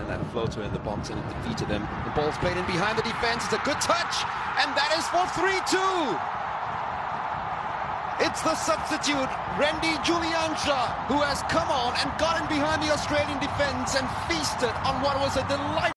that floater in the box, and it defeated them. The ball's played in behind the defense. It's a good touch, and that is for 3-2. It's the substitute, Rendy Juliansyah, who has come on and got in behind the Australian defense and feasted on what was a delightful